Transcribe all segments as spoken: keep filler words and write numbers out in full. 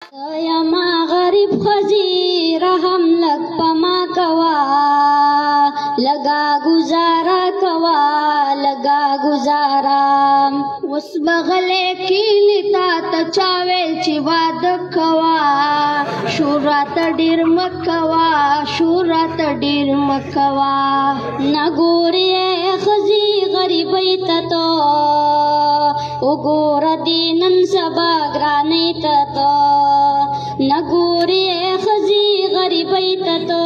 یما غریب خزی رحم لگ پما کوا لگا گزارا کوا لگا گزارا وس بغلے کیلی تا تچاویل چی واد کوا شورات ډیر مکوا شورات ډیر مکوا نګوري خزی غریبی تتو وګور دینن سبا ګرانی تتو نګوري خزی غریبی تتو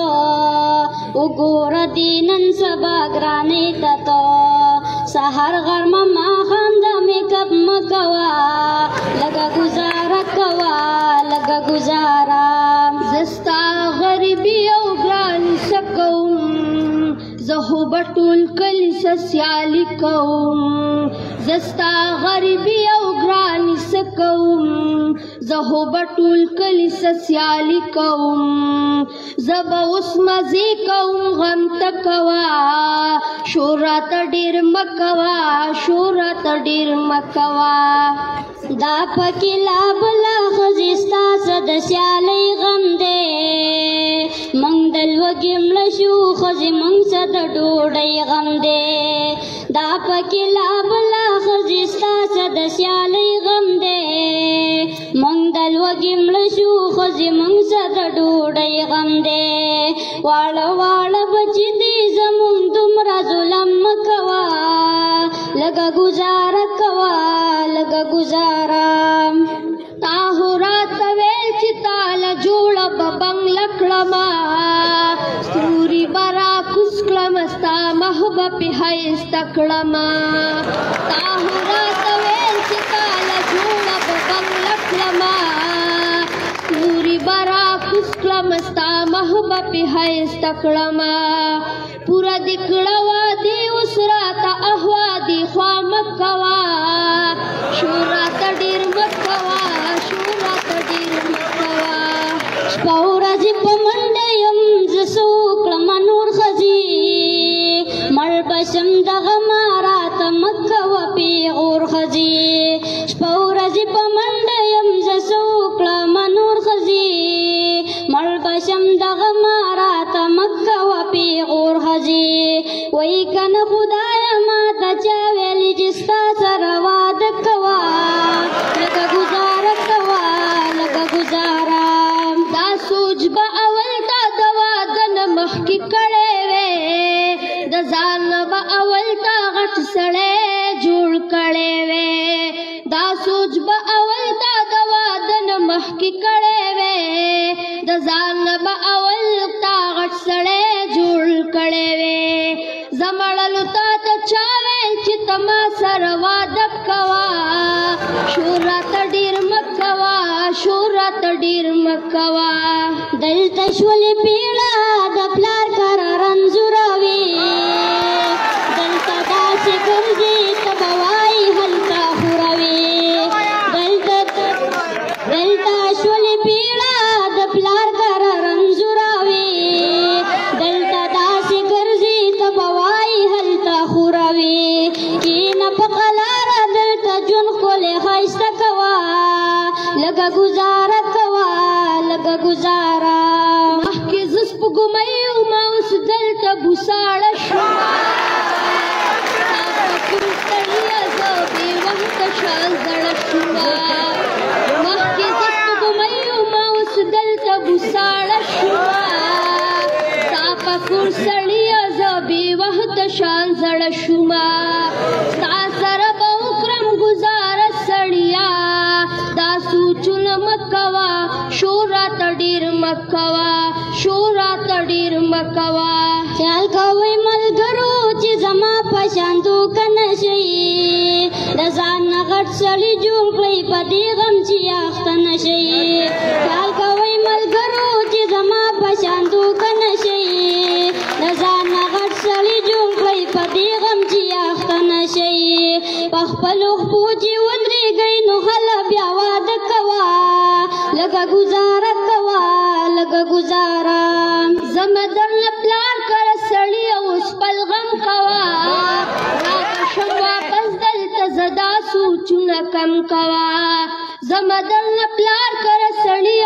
وګور دینن سبا ګرانی تتو سحر غرم ما خاند میکپ مکوا لگا گزارا کوا لگا گزارا زستا غریبی او گرانی سکوم زهو بطول کلی سسیالی کوم زستا غریبی او گرانی سکوم زهو بطول کلی سسیالی کوم زبا اس مزی کوم غم تکوا شورات ډیر مکوا شورات ډیر مکوا دا پکی لابلا خزستا صد سیالی غم دے منگ دل وگیم لشو خزی منگ صد ڈوڑی غم دے دا پکی لابلا خزستا صد سیالی غم دے منگ دل وگیم لشو خزی منگ صد ڈوڑی غم دے والا والا بچی دی زمون تمرا ظلم مکوا لگا گزارا کوا لگا گزارا تاہو رات ویل چی تالا جوڑا ببنگ لکڑما ستوری برا کسکلم ستا محبا پی حیست کڑما تاہو رات ویل چی تالا جوڑا ببنگ لکڑما ستوری برا کسکلم ستا محبا پی حیست کڑما پورا دکڑوا دی اس راتا احوا دی خوا مکوا شورات ډیر مکوا شورات ډیر مکوا شپورا جی پمنډیم زسو کلم نور خزی مړ بشم دغه مارات مکوا پیغور خزی شپورا جی پمنډیم زسو کلم نور خزی مړ بشم دغه مارات مکوا پیغور خزی وای کن خدای ما ته چا ویلی جستا سره واده کوا لگا گزارا کوا لگا گزارا دا سوچ با اول تا دوا دن مخی کڑے وے دا زان با اول تا غٹ سڑے جوڑ کڑے وے دا سوچ با اول تا دوا دن مخی کڑے وے دا زان با اول تا غٹ سڑے جوڑ کڑے وے زمڑلو تا تا چاویل چی تما سر وادک کوا شورات ډیر مکوا شورات ډیر مکوا دلتا شولی پیڑا دا پلار کر رنزوراوی دلتا دا سی گرزی تبوائی حلتا خوراوی دلتا دلتا شولی پیڑا دا پلار کر رنزوراوی دلتا دا سی گرزی تبوائی حلتا خوراوی کینا پقلارا دلتا جن خولی خیستا کوا لگا گزارا کوا لگا گزارا محکی زسپ گمیو ماوس دلتا بساڑا شما تاپا کنستڑی ازابی وقت شان زڑا شما محکی زسپ گمیو ماوس دلتا بساڑا شما تاپا کنستڑی ازابی وقت شان زڑا شما ستا سر باوکرم گزارا سڑیا دا سوچون مکوا شورات ډیر مکوا شورات ډیر مکوا خیال کوي ملګرو چې زما پشاندو کنه شي د ځان غټ سړي جوړ کړی په دې غم چې اخته نشي خیال کوي ملګرو چې زما پشاندو کنه شي د ځان غټ سړي جوړ کړی په دې غم چې اخته نشي په خپل خو چې ودرېږئ نو هله بیا واده کوا لگا گزارا کوا لگا گزارا زمدر پلار کر سڑی اوس پل غم کوا رات شوا پس دلتا زدا سوچونا کم کوا زمدر پلار کر سڑی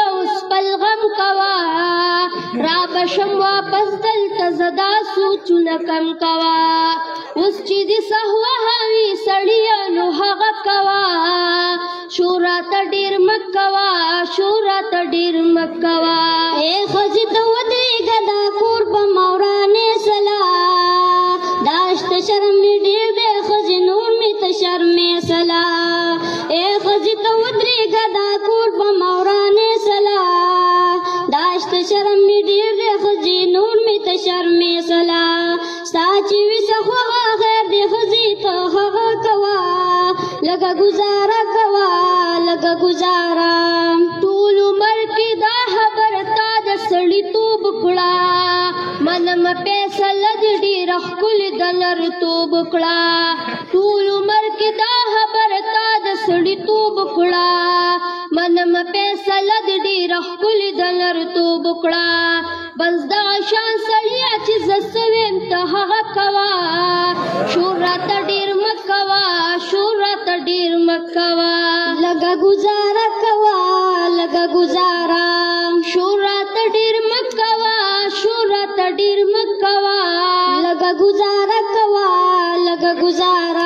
نه کم کوا اوس چې د سهوه هوي سړیا نو هغه کوا شورا ته ډیر مکوا شورا ته ډیر مکوا اے خځې ته ودرېږه دا کور په مورانې سلا داشت شرم می ډیر دی خځې نور می ته شرمې سلا اے خځې ته ودرېږه دا کور په مورانې سلا داشت شرم می ډیر دی خځې نور می ته شرمې سلا ستا چې وي څه خوږه غیر دی خځې ته هغه کوا لږه ګزاره کوا لږه ګزاره ټول عمر کې دا خبره تا د سړیتوب کړه منم فیصله دې ډېره ښکلې د نرتوب کړه ټول عمر کې دا خبره تا د سړیتوب کړه منم فیصله دې ډېره ښکلې د نرتوب کړه بس دغه شان سړیه چې زه څه ویم ته هغه کوه شور راته ډېر مه کوه شور راته ډېر مه کوه لږه ګزاره کوه لږه ګزاره شور راته ډېر مه کوه شور راته ډېر مه کوه لږه ګزاره کوه لږه ګزاره